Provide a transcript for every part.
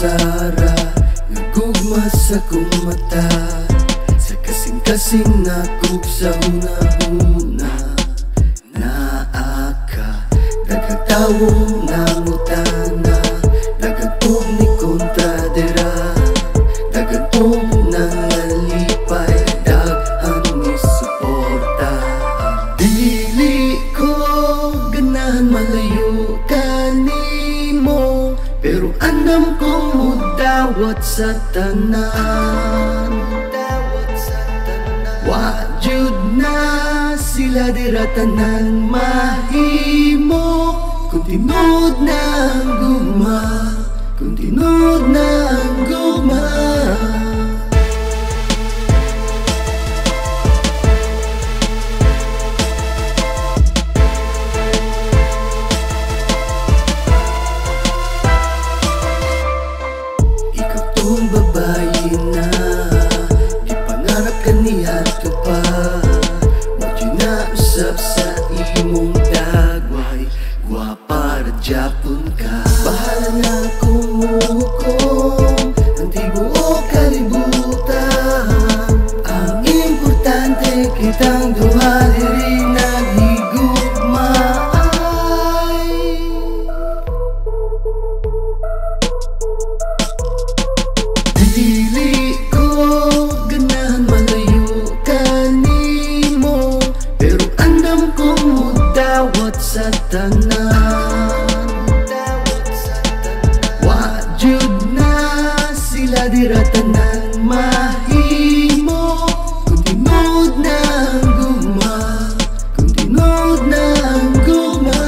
Sara, nagugma sa kong mata, sa kasing-kasing nakup sa huna-huna. Naaka, dagagtawong nangutana, dagagpog ni kontradera, dagagpog nangalipay, daghan ni suporta. Dili ko ganahan malayo kanimo, pero andam kong mudawat sa tanan. Wajud na sila dira tanan mahimo, kung tinod na ang gugma, kung tinod na ang gugma. Kung babae na di pangarap kanihat ka pa, wag yun na usap sa imong dagway, gwapa ra Japon ka. Bahala na kung muhukom ang tibuok kalibutan, ang importante kitang duha diri naghigugmaay. Dili ko ganahan malayo kanimo, pero andam kong mudawat sa tanan. Wajud na sila dira tanan mahimo, kung tinod na ang gugma, kung tinod na ang gugma.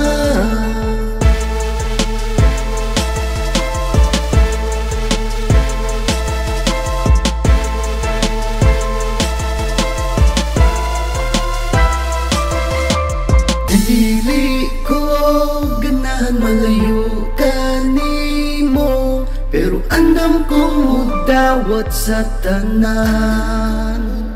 Dili ko ganahan malayo kanimo, pero andam kong mudawat sa tanan.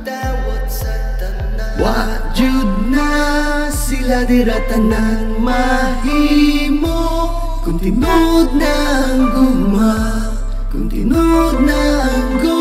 Wajud na sila dira tanan mahimo, kung tinod na ang gugma, kung tinod na ang gugma.